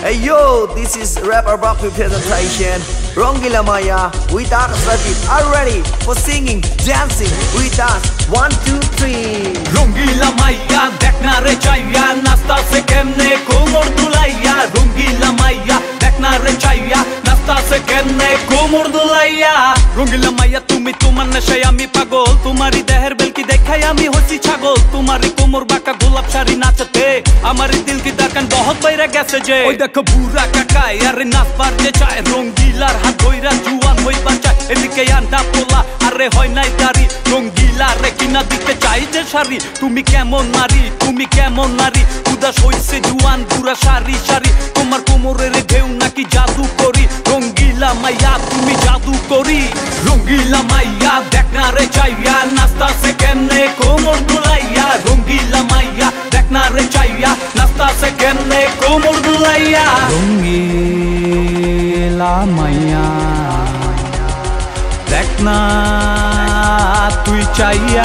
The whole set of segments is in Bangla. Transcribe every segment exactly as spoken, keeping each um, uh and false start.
Hey yo, this is Raper Bappy presentation. Rongila Maiya with Momtaz Razib are ready for singing, dancing with us. One, two, three. Rongila Maiya, dekhna re chaiya, nasta se kemne komor dulaiya. Rongila Maiya, dekhna re chaiya, nasta se kemne komor dulaiya. Rongila Maiya, tumi tumar neshay ami pagol, tumari deher bel ki dekhai ami hochi chagol, tumari komor baka gulab shari nachate, amari dil ki dakan bahut baira geche je. Oi dekho pura kakai, are naচ parte chahe, Rongilar হাত ধইরা জুয়ান হইবা চাই, এদিকে আন্ডা পোলা আরে হয় নাই দাড়ি, রঙ্গিলা রে কিনা দিতে চাই যে শাড়ি। তুমি কেমন নারী, তুমি কেমন নারী, উদাস হইছে জুয়ান পুরা সারি সারি, তোমার কোমরের ঢেউ নাকি জাদু করি। রঙ্গিলা মাইয়া তুমি জাদু করি। রঙ্গিলা মাইয়া দেখনা রে চাইয়া, নাস্তা সে কেমনে কোমর দুলাইয়া। রঙ্গিলা মাইয়া দেখনা রে চাইয়া, নাস্তা সে কেমনে কোমর দুলাইয়া। রঙ্গিলা মাইয়া দেখনা তুই চাইয়া।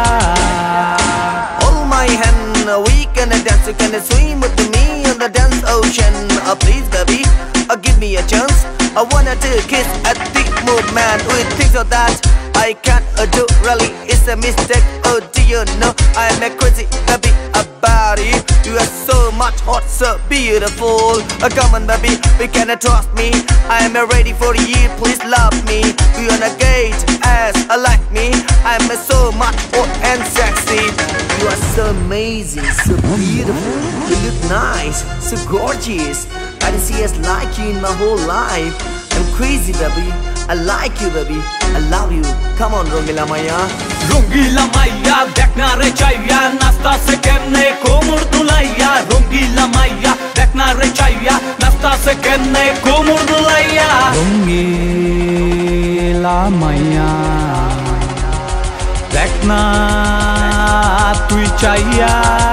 Hold my hand, we gonna dance, we gonna swim with me in the dance ocean. Uh, please baby, uh, give me a chance. I wanna do a kiss at the movement. With things of that I can't uh, do, really it's a mistake. Oh do you know I'm a crazy baby about you. You are so much hot, so beautiful. uh, Come on baby, you can uh, trust me. I'm uh, ready for you, please love me. We on a gate as uh, like me. I'm uh, so much hot and sexy. You are so amazing, so beautiful. You look nice, so gorgeous. I didn't see us like you in my whole life. I'm crazy baby, I like you baby, I love you. Come on Rongila Maiya. Rongila Maiya dekhna re chaiya, nasta se kemne komor dulaiya. Rongila Maiya dekhna re chaiya, nasta se kemne komor dulaiya. Rongila Maiya dekhna tui chaiya।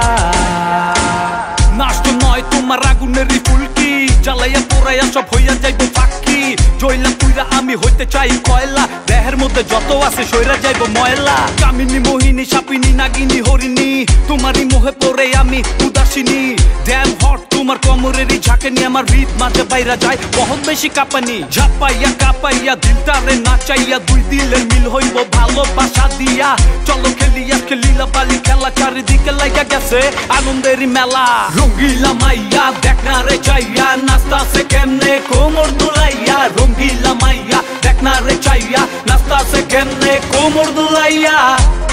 নাচতো নয় তোমার আগুনেরই ফুলকি, জ্বালাইয়া পোড়াইয়া সব হইয়া যাইবো ফাঁকি। জয়লা পুইরা আমি হইতে চাই কয়লা, দেহের মধ্যে যত আছে সইরা যাইবো ময়লা। কামিনী মোহিনী সাপিনী নাগিনী হরিণী, তোমারই মোহে পড়ে আমি উদাসিনী। ড্যাম হট তোমার কোমরেরই ঝাঁকেনি, আমার হৃদ মাঝে বাইরা যায় বহুত বেশি কাঁপানি। ঝাপাইয়া কাঁপাইয়া দিলটারে নাচাইয়া, দুই দিলের মিল হইব ভালোবাসা দিয়া। চলো খেলি আজকে লীলা বালি খেলা, চারিদিকে লাইগা গেছে আনন্দেরই মেলা। রঙ্গিলা মাইয়া দেখনা রে চাইয়া, নাস্তা সে কেমনে কোমর দুলাইয়া। রঙ্গিলা মাইয়া দেখনা রে চাইয়া, নাস্তা সে কেমনে কোমর দুলাইয়া।